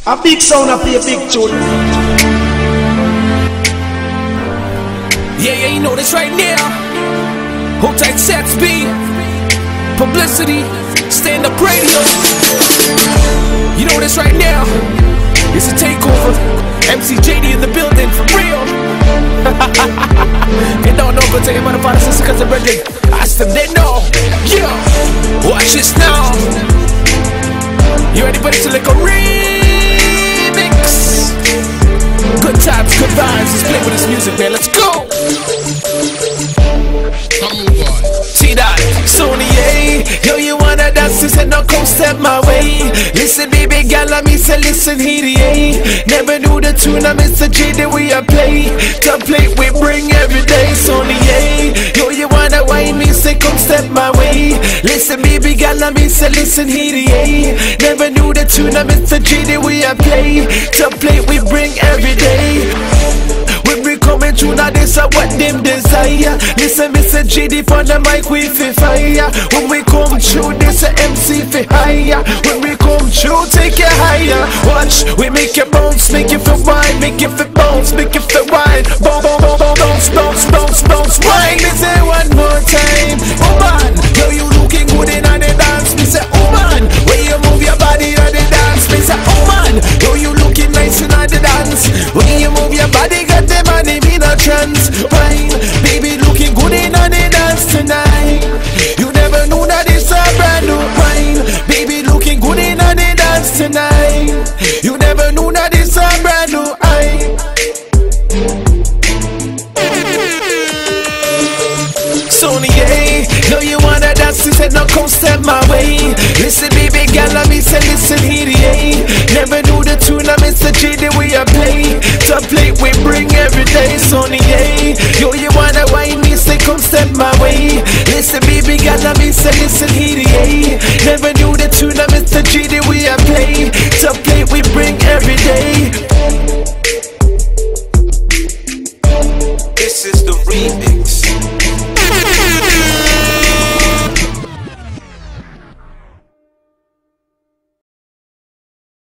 A big sound, I play a big tune. Yeah, you know this right now. Hold tight, sex beat, publicity, stand-up radio. You know this right now. It's a takeover. MC J.D in the building, for real. They don't know, but tell your mother, father, sister, cousin, brother. Ask them, they know. Yeah, watch this now. You ready for this to like a remix? Good times, good vibes. Let's play with this music, man. Let's go. See that? Sony, yo, you wanna dance? You said no, come step my way. Listen, baby girl, let me say, listen, here, never knew the tune of Mr. J the way I play. To play, we bring every day. Sony, yo, you wanna wine me? Say, come step my way. Listen, baby girl, let me say, listen, here, never knew the tune of Mr. J the way I play. To play, we bring every day. When we coming through, now this is what them desire. Listen, Mr. J.D for the mic, we fi fire. When we come through, this is MC fi higher. When we come through, take it higher. Watch, we make it bounce, make it feel wine, make it feel bounce, make it feel wine. Bounce, bounce, bounce, bounce, bounce, wine. Me say one more time, oh man, yo, you looking good in the dance. Me say, oh man, when you move your body on the dance. Me say, oh man, yo, you looking nice in the dance. When you move your body, got the money, me no trance. Wine, baby, looking good in the dance tonight. You never knew that it's a brand new wine. Baby, looking good in the dance tonight. You never knew that it's a brand new wine. Sony, know you wanna dance, you said no, come step my way. Listen, baby girl, let me say, listen here, never knew the tune of Mr. J the way I play. To play, we bring every day. Sony, yo, you wanna wine me, say, come step my way. Listen, baby girl, let me say, listen here, never knew the tune of Mr. J the way I play.